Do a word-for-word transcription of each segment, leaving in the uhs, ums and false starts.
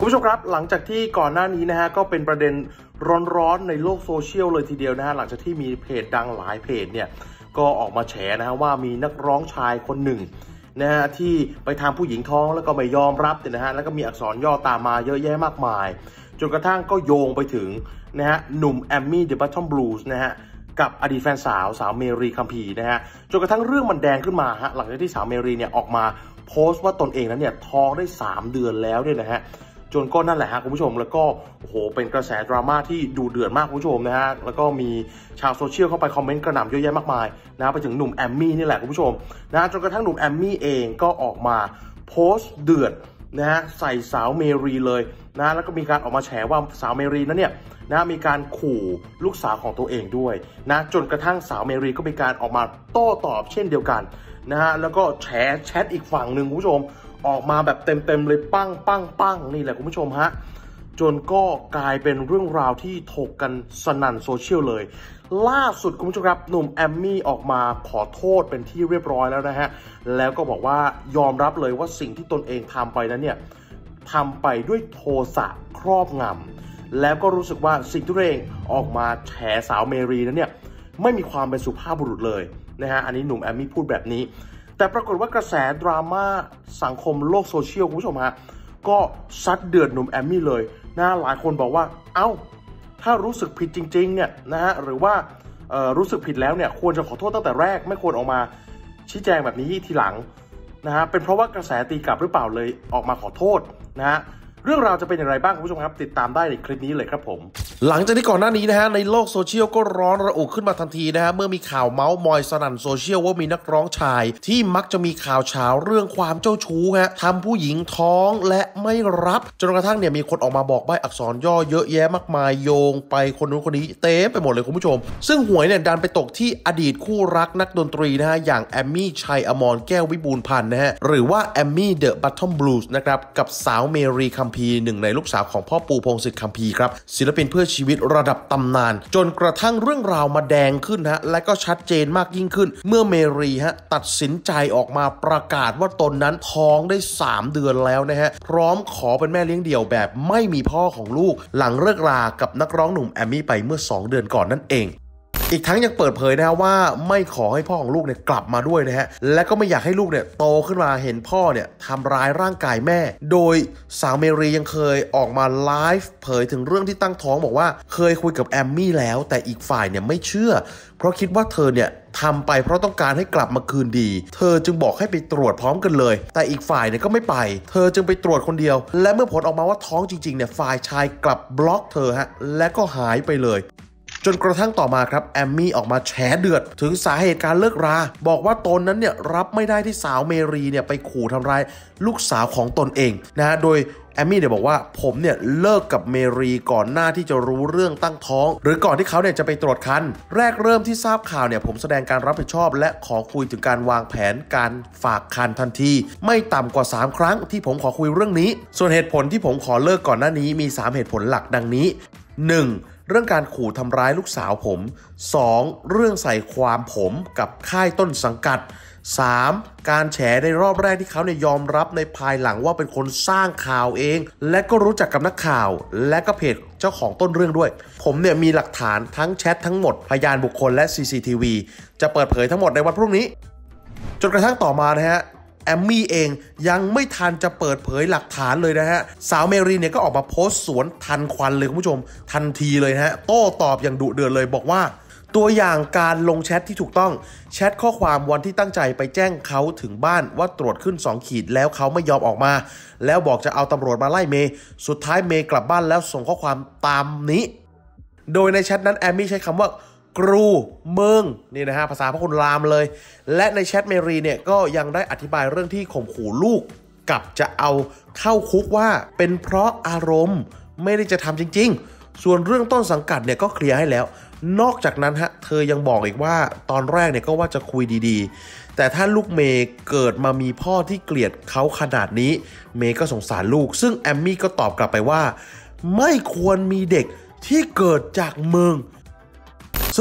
คุณผู้ชมครับหลังจากที่ก่อนหน้านี้นะฮะก็เป็นประเด็นร้อนๆในโลกโซเชียลเลยทีเดียวนะฮะหลังจากที่มีเพจดังหลายเพจเนี่ยก็ออกมาแฉนะฮะว่ามีนักร้องชายคนหนึ่งนะฮะที่ไปทำผู้หญิงท้องแล้วก็ไม่ยอมรับเนี่ยนะฮะแล้วก็มีอักษรย่อตามมาเยอะแยะมากมายจนกระทั่งก็โยงไปถึงนะฮะหนุ่มแอมมี่เดอะบัตทอมบลูส์นะฮะกับอดีตแฟนสาวสาวเมรีคัมพีร์นะฮะจนกระทั่งเรื่องมันแดงขึ้นมาฮะหลังจากที่สาวเมรีเนี่ยออกมาโพสต์ว่าตนเองนั้นเนี่ยท้องได้สามเดือนแล้วเนี่ยนะฮะจนก็นั่นแหละฮะคุณผู้ชมแล้วก็โอ้โหเป็นกระแสดราม่าที่ดูเดือดมากคุณผู้ชมนะฮะแล้วก็มีชาวโซเชียลเข้าไปคอมเมนต์กระหน่ำเยอะแยะมากมายนะไปถึงหนุ่มแอมมี่นี่แหละคุณผู้ชมนะจนกระทั่งหนุ่มแอมมี่เองก็ออกมาโพสต์เดือดนะฮะใส่สาวเมรีเลยนะแล้วก็มีการออกมาแฉว่าสาวเมรีนั้นเนี่ยนะมีการขู่ลูกสาวของตัวเองด้วยนะจนกระทั่งสาวเมรีก็มีการออกมาโต้ตอบเช่นเดียวกันนะฮะแล้วก็แฉแชทอีกฝั่งหนึ่งคุณผู้ชมออกมาแบบเต็มๆเลยปั้งปั้งปั้งนี่แหละคุณผู้ชมฮะจนก็กลายเป็นเรื่องราวที่ถกกันสนั่นโซเชียลเลยล่าสุดคุณผู้ชมครับหนุ่มแอมมี่ออกมาขอโทษเป็นที่เรียบร้อยแล้วนะฮะแล้วก็บอกว่ายอมรับเลยว่าสิ่งที่ตนเองทำไปนั้นเนี่ยทำไปด้วยโทสะครอบงำแล้วก็รู้สึกว่าสิ่งที่ตัวเองออกมาแฉสาวเมรีนั้นเนี่ยไม่มีความเป็นสุภาพบุรุษเลยนะฮะอันนี้หนุ่มแอมมี่พูดแบบนี้แต่ปรากฏว่ากระแสดราม่าสังคมโลกโซเชียลคุณผู้ชมฮะก็ซัดเดือดหนุ่มแอมมี่เลยนะหลายคนบอกว่าเอ้าถ้ารู้สึกผิดจริงๆเนี่ยนะฮะหรือว่ารู้สึกผิดแล้วเนี่ยควรจะขอโทษตั้งแต่แรกไม่ควรออกมาชี้แจงแบบนี้ทีหลังนะฮะเป็นเพราะว่ากระแสตีกลับหรือเปล่าเลยออกมาขอโทษนะฮะเรื่องราวจะเป็นอย่างไรบ้างคุณผู้ชมครับติดตามได้ในคลิปนี้เลยครับผมหลังจากที่ก่อนหน้านี้นะฮะในโลกโซเชียลก็ร้อนระอุขึ้นมาทันทีนะฮะเมื่อมีข่าวเมาส์มอยสนั่นโซเชียลว่ามีนักร้องชายที่มักจะมีข่าวเช้าเรื่องความเจ้าชู้ฮะทำผู้หญิงท้องและไม่รับจนกระทั่งเนี่ยมีคนออกมาบอกใบ้อักษรย่อเยอะแยะมากมายโยงไปคนนู้นคนนี้เต็มไปหมดเลยคุณผู้ชมซึ่งหวยเนี่ยดันไปตกที่อดีตคู่รักนักดนตรีนะฮะอย่างแอมมี่ชัยอมรแก้ววิบูลย์พันธ์นะฮะหรือว่าแอมมี่เดอะบัตทอมบลูส์นะครับกับสาวเมรีคัมพีร์หนึ่งในลูกสาวของพ่อปู่พงษ์สิทธิ์คัมภีร์ครับศิลปินเพื่อชีวิตระดับตำนานจนกระทั่งเรื่องราวมาแดงขึ้นฮะและก็ชัดเจนมากยิ่งขึ้นเมื่อเมรีฮะตัดสินใจออกมาประกาศว่าตนนั้นท้องได้สามเดือนแล้วนะฮะพร้อมขอเป็นแม่เลี้ยงเดี่ยวแบบไม่มีพ่อของลูกหลังเลิกรากับนักร้องหนุ่มแอมมี่ไปเมื่อสองเดือนก่อนนั่นเองอีกทั้งยังเปิดเผยนะว่าไม่ขอให้พ่อของลูกเนี่ยกลับมาด้วยนะฮะและก็ไม่อยากให้ลูกเนี่ยโตขึ้นมาเห็นพ่อเนี่ยทำร้ายร่างกายแม่โดยสาวเมรียังเคยออกมาไลฟ์เผยถึงเรื่องที่ตั้งท้องบอกว่าเคยคุยกับแอมมี่แล้วแต่อีกฝ่ายเนี่ยไม่เชื่อเพราะคิดว่าเธอเนี่ยทำไปเพราะต้องการให้กลับมาคืนดีเธอจึงบอกให้ไปตรวจพร้อมกันเลยแต่อีกฝ่ายเนี่ยก็ไม่ไปเธอจึงไปตรวจคนเดียวและเมื่อผลออกมาว่าท้องจริงๆเนี่ยฝ่ายชายกลับบล็อกเธอฮะและก็หายไปเลยจนกระทั่งต่อมาครับแอมมี่ออกมาแฉเดือดถึงสาเหตุการเลิกราบอกว่าตนนั้นเนี่ยรับไม่ได้ที่สาวเมรีเนี่ยไปขู่ทำร้ายลูกสาวของตนเองนะฮะโดยแอมมี่เนี่ยบอกว่าผมเนี่ยเลิกกับเมรีก่อนหน้าที่จะรู้เรื่องตั้งท้องหรือก่อนที่เขาเนี่ยจะไปตรวจครรภ์แรกเริ่มที่ทราบข่าวเนี่ยผมแสดงการรับผิดชอบและขอคุยถึงการวางแผนการฝากครรภ์ทันทีไม่ต่ำกว่าสามครั้งที่ผมขอคุยเรื่องนี้ส่วนเหตุผลที่ผมขอเลิกก่อนหน้านี้มีสามเหตุผลหลักดังนี้ หนึ่งเรื่องการขู่ทำร้ายลูกสาวผม สองเรื่องใส่ความผมกับค่ายต้นสังกัด สามการแฉในรอบแรกที่เขาเนี่ยยอมรับในภายหลังว่าเป็นคนสร้างข่าวเองและก็รู้จักกับนักข่าวและก็เพจเจ้าของต้นเรื่องด้วยผมเนี่ยมีหลักฐานทั้งแชททั้งหมดพยานบุคคลและ ซี ซี ที วี จะเปิดเผยทั้งหมดในวันพรุ่งนี้จนกระทั่งต่อมานะฮะแอมมี่เองยังไม่ทันจะเปิดเผยหลักฐานเลยนะฮะสาวเมรีเนี่ยก็ออกมาโพสต์สวนทันควันเลยคุณผู้ชมทันทีเลยนะฮะโต้ตอบอย่างดุเดือดเลยบอกว่าตัวอย่างการลงแชทที่ถูกต้องแชทข้อความวันที่ตั้งใจไปแจ้งเขาถึงบ้านว่าตรวจขึ้นสองขีดแล้วเขาไม่ยอมออกมาแล้วบอกจะเอาตำรวจมาไล่เมย์สุดท้ายเมย์กลับบ้านแล้วส่งข้อความตามนี้โดยในแชทนั้นแอมมี่ใช้คำว่ากรูเมืองนี่นะฮะภาษาพระคุณรามเลยและในแชทเมรีเนี่ยก็ยังได้อธิบายเรื่องที่ข่มขู่ลูกกับจะเอาเข้าคุกว่าเป็นเพราะอารมณ์ไม่ได้จะทำจริงๆส่วนเรื่องต้นสังกัดเนี่ยก็เคลียร์ให้แล้วนอกจากนั้นฮะเธอยังบอกอีกว่าตอนแรกเนี่ยก็ว่าจะคุยดีๆแต่ถ้าลูกเมย์เกิดมามีพ่อที่เกลียดเขาขนาดนี้เมย์ก็สงสารลูกซึ่งแอมมี่ก็ตอบกลับไปว่าไม่ควรมีเด็กที่เกิดจากเมืองซึ่ง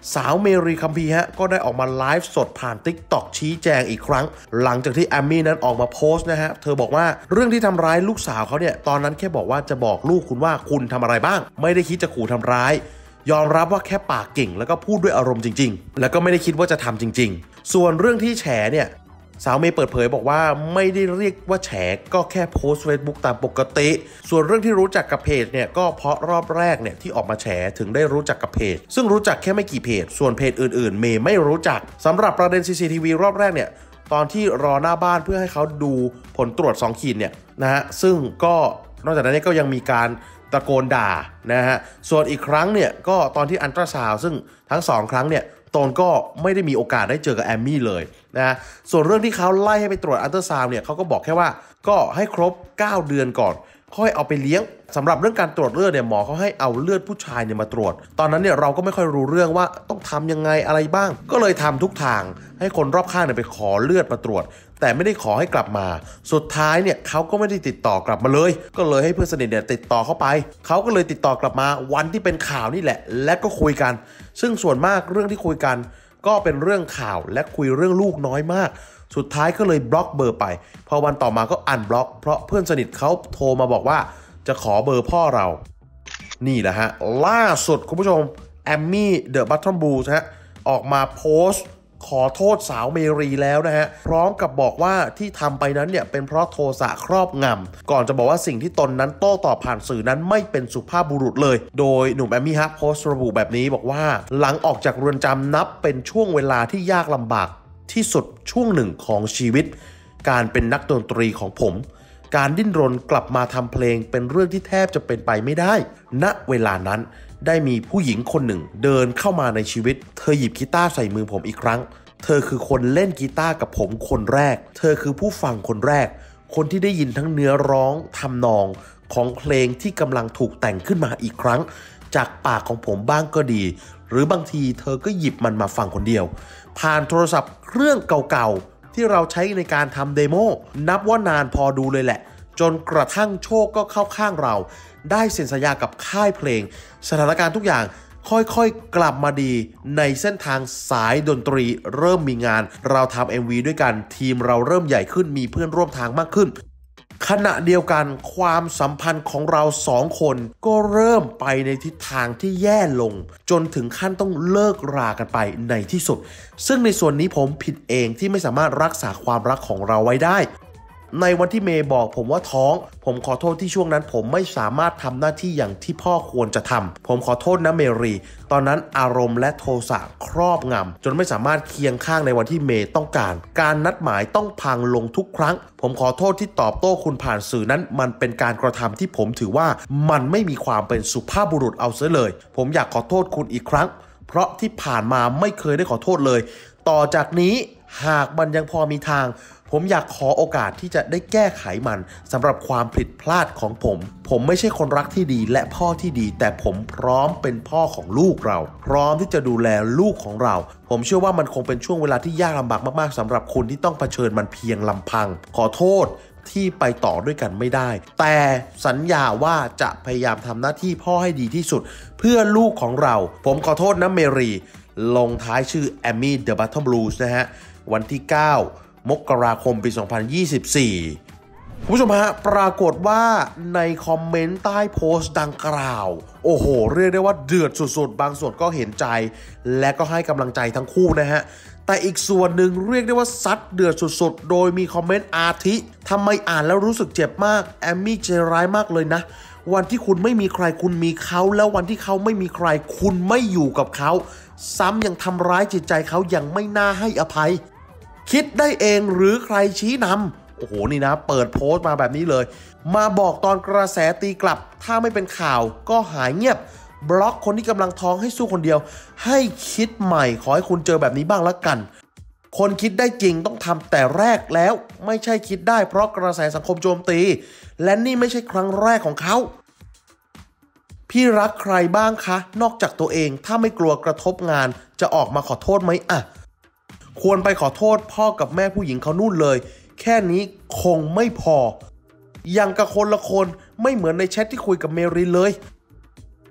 สาวเมรีคัมพีฮะก็ได้ออกมาไลฟ์สดผ่าน TikTok ชี้แจงอีกครั้งหลังจากที่แอมมี่นั้นออกมาโพสต์นะฮะเธอบอกว่าเรื่องที่ทำร้ายลูกสาวเขาเนี่ยตอนนั้นแค่บอกว่าจะบอกลูกคุณว่าคุณทำอะไรบ้างไม่ได้คิดจะขู่ทำร้ายยอมรับว่าแค่ปากเก่งแล้วก็พูดด้วยอารมณ์จริงๆแล้วก็ไม่ได้คิดว่าจะทำจริงๆส่วนเรื่องที่แฉเนี่ยสาวเมย์เปิดเผยบอกว่าไม่ได้เรียกว่าแฉก็แค่โพสต์ Facebook ตามปกติส่วนเรื่องที่รู้จักกับเพจเนี่ยก็เพราะรอบแรกเนี่ยที่ออกมาแฉถึงได้รู้จักกับเพจซึ่งรู้จักแค่ไม่กี่เพจส่วนเพจอื่นๆเมย์ไม่รู้จักสำหรับประเด็น ซี ซี ที วี รอบแรกเนี่ยตอนที่รอหน้าบ้านเพื่อให้เขาดูผลตรวจสองขีดเนี่ยนะฮะซึ่งก็นอกจากนั้นก็ยังมีการตะโกนด่านะฮะส่วนอีกครั้งเนี่ยก็ตอนที่อัลตราซาวด์ซึ่งทั้งสองครั้งเนี่ยตนก็ไม่ได้มีโอกาสได้เจอกับแอมมี่เลยนะส่วนเรื่องที่เขาไล่ให้ไปตรวจอัลตราซาวด์เนี่ยเขาก็บอกแค่ว่าก็ให้ครบเก้าเดือนก่อนค่อยเอาไปเลี้ยงสำหรับเรื่องการตรวจเลือดเนี่ยหมอเขาให้เอาเลือดผู้ชายเนี่ยมาตรวจตอนนั้นเนี่ยเราก็ไม่ค่อยรู้เรื่องว่าต้องทำยังไงอะไรบ้างก็เลยทำทุกทางให้คนรอบข้างเนี่ยไปขอเลือดมาตรวจแต่ไม่ได้ขอให้กลับมาสุดท้ายเนี่ยเขาก็ไม่ได้ติดต่อกลับมาเลยก็เลยให้เพื่อนสนิทเนี่ยติดต่อเข้าไปเขาก็เลยติดต่อกลับมาวันที่เป็นข่าวนี่แหละและก็คุยกันซึ่งส่วนมากเรื่องที่คุยกันก็เป็นเรื่องข่าวและคุยเรื่องลูกน้อยมากสุดท้ายก็เลยบล็อกเบอร์ไปพอวันต่อมาก็อันบล็อกเพราะเพื่อนสนิทเขาโทรมาบอกว่าจะขอเบอร์พ่อเรานี่แหละฮะล่าสุดคุณผู้ชมแอมมี่เดอะบัตทอมบลูส์ฮะออกมาโพสต์ขอโทษสาวเมรีแล้วนะฮะพร้อมกับบอกว่าที่ทำไปนั้นเนี่ยเป็นเพราะโทสะครอบงำก่อนจะบอกว่าสิ่งที่ตนนั้นโต้ตอบผ่านสื่อนั้นไม่เป็นสุภาพบุรุษเลยโดยหนุ่มแอมมี่ฮะโพสต์ระบุแบบนี้บอกว่าหลังออกจากเรือนจำนับเป็นช่วงเวลาที่ยากลำบากที่สุดช่วงหนึ่งของชีวิตการเป็นนักดนตรีของผมการดิ้นรนกลับมาทำเพลงเป็นเรื่องที่แทบจะเป็นไปไม่ได้ณเวลานั้นได้มีผู้หญิงคนหนึ่งเดินเข้ามาในชีวิตเธอหยิบกีตาร์ใส่มือผมอีกครั้งเธอคือคนเล่นกีตาร์กับผมคนแรกเธอคือผู้ฟังคนแรกคนที่ได้ยินทั้งเนื้อร้องทำนองของเพลงที่กำลังถูกแต่งขึ้นมาอีกครั้งจากปากของผมบ้างก็ดีหรือบางทีเธอก็หยิบมันมาฟังคนเดียวผ่านโทรศัพท์เครื่องเก่าๆที่เราใช้ในการทำเดโมนับว่านานพอดูเลยแหละจนกระทั่งโชคก็เข้าข้างเราได้เซ็นสัญญากับค่ายเพลงสถานการณ์ทุกอย่างค่อยๆกลับมาดีในเส้นทางสายดนตรีเริ่มมีงานเราทำ เอ็ม วี ด้วยกันทีมเราเริ่มใหญ่ขึ้นมีเพื่อนร่วมทางมากขึ้นขณะเดียวกันความสัมพันธ์ของเราสองคนก็เริ่มไปในทิศทางที่แย่ลงจนถึงขั้นต้องเลิกรากันไปในที่สุดซึ่งในส่วนนี้ผมผิดเองที่ไม่สามารถรักษาความรักของเราไว้ได้ในวันที่เมย์บอกผมว่าท้องผมขอโทษที่ช่วงนั้นผมไม่สามารถทำหน้าที่อย่างที่พ่อควรจะทำผมขอโทษนะเมรีตอนนั้นอารมณ์และโทสะครอบงำจนไม่สามารถเคียงข้างในวันที่เมย์ต้องการการนัดหมายต้องพังลงทุกครั้งผมขอโทษที่ตอบโต้คุณผ่านสื่อนั้นมันเป็นการกระทำที่ผมถือว่ามันไม่มีความเป็นสุภาพบุรุษเอาเสียเลยผมอยากขอโทษคุณอีกครั้งเพราะที่ผ่านมาไม่เคยได้ขอโทษเลยต่อจากนี้หากมันยังพอมีทางผมอยากขอโอกาสที่จะได้แก้ไขมันสำหรับความผิดพลาดของผมผมไม่ใช่คนรักที่ดีและพ่อที่ดีแต่ผมพร้อมเป็นพ่อของลูกเราพร้อมที่จะดูแลลูกของเราผมเชื่อว่ามันคงเป็นช่วงเวลาที่ยากลำบากมากๆสำหรับคุณที่ต้องเผชิญมันเพียงลำพังขอโทษที่ไปต่อด้วยกันไม่ได้แต่สัญญาว่าจะพยายามทำหน้าที่พ่อให้ดีที่สุดเพื่อลูกของเราผมขอโทษนะเมรีลงท้ายชื่อแอมมี่เดอะบัตทอมบลูส์นะฮะวันที่เก้ามกราคมปีสองพันยี่สิบสี่คุณผู้ชมฮะปรากฏว่าในคอมเมนต์ใต้โพสต์ดังกล่าวโอ้โหเรียกได้ว่าเดือดสุดๆบางส่วนก็เห็นใจและก็ให้กำลังใจทั้งคู่นะฮะแต่อีกส่วนหนึ่งเรียกได้ว่าซัดเดือดสุดๆโดยมีคอมเมนต์อาทิทำไมอ่านแล้วรู้สึกเจ็บมากแอมมี่ใจร้ายมากเลยนะวันที่คุณไม่มีใครคุณมีเขาแล้ววันที่เขาไม่มีใครคุณไม่อยู่กับเขาซ้ำยังทำร้ายจิตใจเขาอย่างไม่น่าให้อภัยคิดได้เองหรือใครชี้นำโอ้โหนี่นะเปิดโพสต์มาแบบนี้เลยมาบอกตอนกระแสตีกลับถ้าไม่เป็นข่าวก็หายเงียบบล็อกคนที่กำลังท้องให้สู้คนเดียวให้คิดใหม่ขอให้คุณเจอแบบนี้บ้างละกันคนคิดได้จริงต้องทำแต่แรกแล้วไม่ใช่คิดได้เพราะกระแสสังคมโจมตีและนี่ไม่ใช่ครั้งแรกของเขาพี่รักใครบ้างคะนอกจากตัวเองถ้าไม่กลัวกระทบงานจะออกมาขอโทษไหมอ่ะควรไปขอโทษพ่อกับแม่ผู้หญิงเขานู่นเลยแค่นี้คงไม่พอยังกับคนละคนไม่เหมือนในแชทที่คุยกับเมรีเลย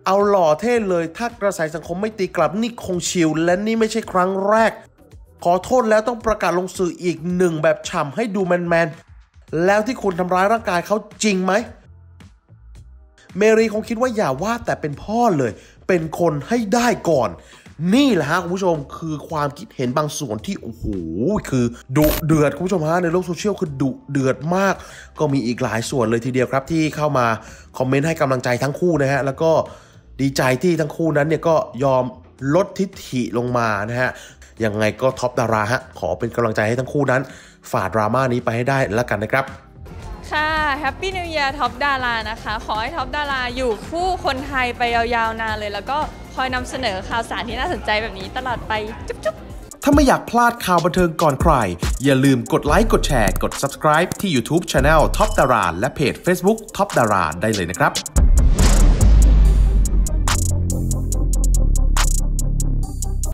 เอาหล่อเท่เลยถ้ากระแสสังคมไม่ตีกลับนี่คงชิลและนี่ไม่ใช่ครั้งแรกขอโทษแล้วต้องประกาศลงสื่ออีกหนึ่งแบบฉ่ำให้ดูแมนๆแล้วที่คุณทำร้ายร่างกายเขาจริงไหมเมรีคงคิดว่าอย่าว่าแต่เป็นพ่อเลยเป็นคนให้ได้ก่อนนี่แหละฮะคุณผู้ชมคือความคิดเห็นบางส่วนที่โอ้โหคือดุเดือดคุณผู้ชมฮะในโลกโซเชียลคือดุเดือดมากก็มีอีกหลายส่วนเลยทีเดียวครับที่เข้ามาคอมเมนต์ให้กำลังใจทั้งคู่นะฮะแล้วก็ดีใจที่ทั้งคู่นั้นเนี่ยก็ยอมลดทิฐิลงมานะฮะยังไงก็ท็อปดาราฮะขอเป็นกำลังใจให้ทั้งคู่นั้นฝ่าดราม่านี้ไปให้ได้แล้วกันนะครับค่ะแฮปปี้นิวเยียร์ท็อปดารานะคะขอให้ท็อปดาราอยู่คู่คนไทยไปยาวๆนานเลยแล้วก็คอยนำเสนอข่าวสารที่น่าสนใจแบบนี้ตลอดไปจุ๊บๆถ้าไม่อยากพลาดข่าวบันเทิงก่อนใครอย่าลืมกดไลค์กดแชร์กด ซับสไครบ์ ที่ YouTube Channel ท็อปดาราและเพจ Facebook ท็อปดาราได้เลยนะครับ